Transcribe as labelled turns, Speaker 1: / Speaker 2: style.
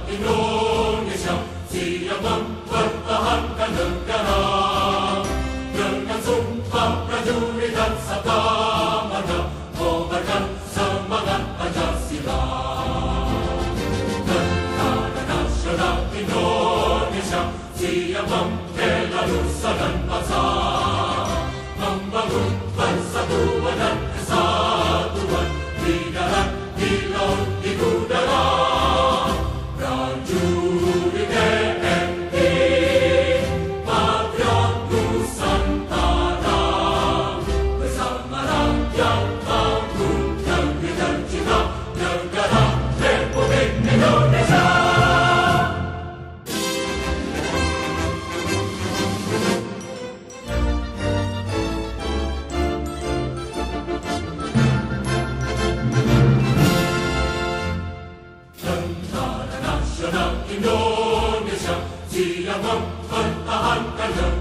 Speaker 1: Indonesia siap mempertahankan negara. Dengan sumpah prajurit dan sabda marga, kobarkan semangat Pancasila. Tentara Nasional Indonesia siap membela nusa dan bangsa, membangun persatuan dan kesatuan di darat, di laut, di udara. Prajurit TNI, patriot Nusantara, bersama rakyat bangun negeri tercinta, negara Republik Indonesia. Tentara Nasional Indonesia siap mempertahankan negara.